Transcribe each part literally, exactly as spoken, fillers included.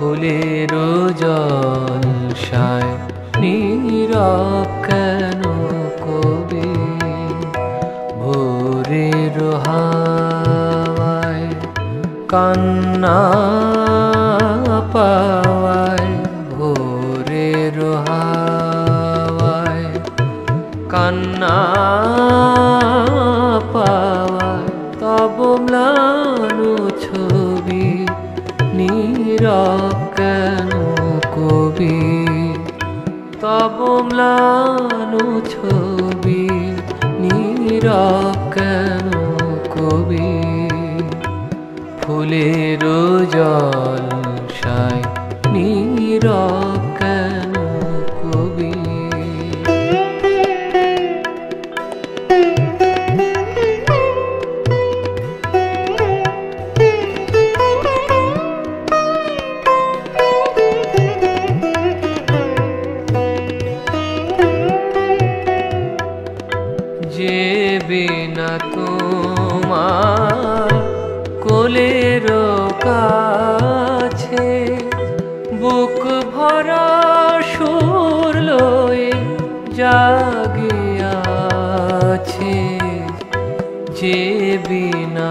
ফুলের জলসায় নীরব কেন কবি? ভোরের হাওয়ায় কান্না পাওয়ায়, ভোরের হাওয়ায় কান্না পাওয়ায় তব ম্লান ছবি নীরব কেন কবি? তব ম্লান ছবি নীরব কেন কবি? ফুলের জলসায় নীরব কেন কবি? যে বিনা তোমার কোলের কাছে বুক ভরা সুর লয়ে জাগিয়াছে, যে বিনা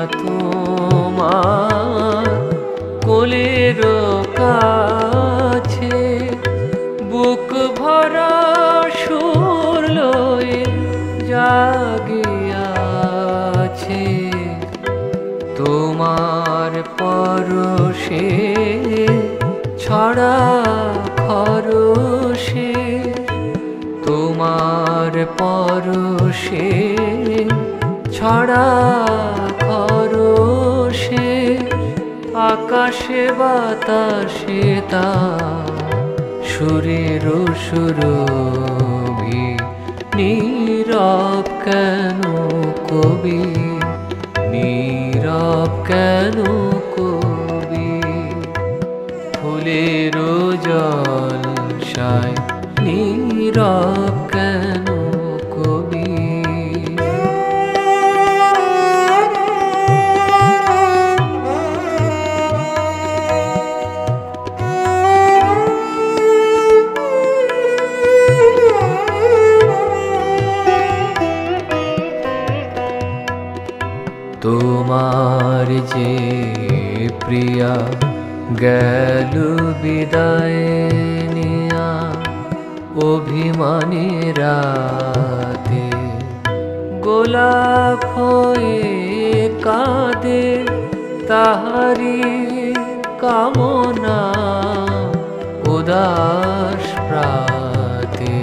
তোমার কোলের কাছে বুক ভরা সুর লয়ে জাগিয়াছে, তোমার পরশে ছড়া খরশে, তোমার পরশে ছড়া খরশে আকাশে বাতাসে তা সুরের সুরভি নীরব কেন কবি? নীরব কেন কবি? ফুলের জলসায় নীরব কেন কবি? তোমার যে প্রিয়া গেল বিদায় নিয়া অভিমানী রাতে, গোলাপ হয়ে কাঁদে তাহারি কামনা উদাস প্রাতে।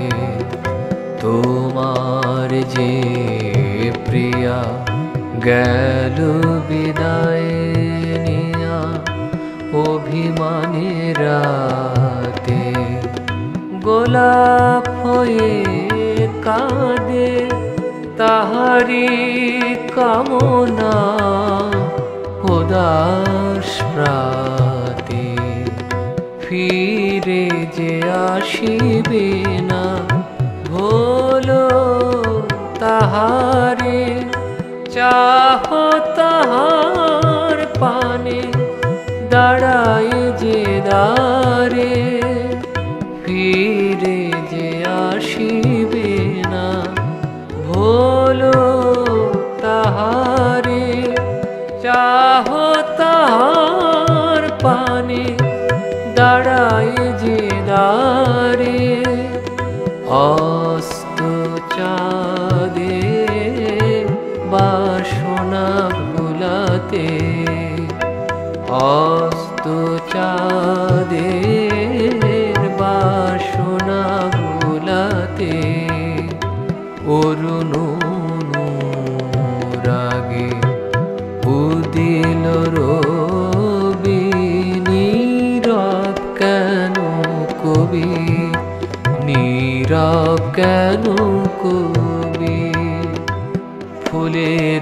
তোমার যে প্রিয়া গেল বিদায় নিয়া অভিমানী রাতে, গোলাপ হয়ে কাঁদে তাহারি কামনা উদাস প্রাতে। ফিরে যে আসিবে না ভোলো তাহারে, চাহো তাহার পানে দাঁড়ায় যে দ্বারে। ফিরে যে আসিবে না ভোলো তাহারে, চাহো তাহার পানে দাঁড়ায় যে দ্বারে। অস্ত চাঁদে বাসনা ভুলাতে, অস্ত চাঁদের বাসনা ভুলাতে, অরুণ রাগে উদিল রবি। নীরব কেন কবি? নীরব কেন কবি? ফুলের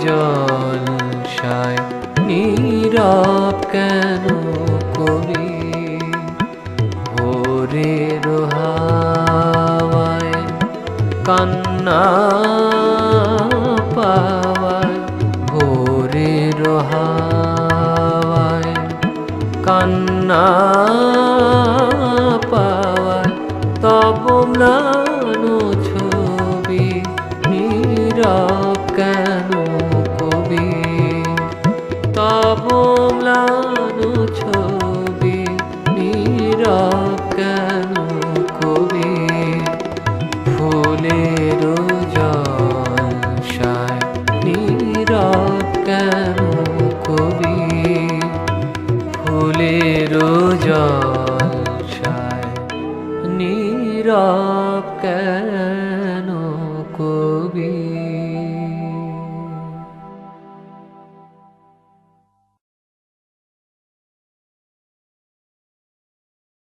জলসায় নীরব কেন কবি? ভোরের হাওয়ায় কান্না পাওয়ায়, ভোরের হাওয়ায় কান্না কান্না পাওয়ায় তব ম্লান ছবি নীরব কেন কবি তব ম্লান ছবি নীরব কেন কবি ফুলের জলসায় নীরব কেন কবি ফুলের জলসায় নীরব কেন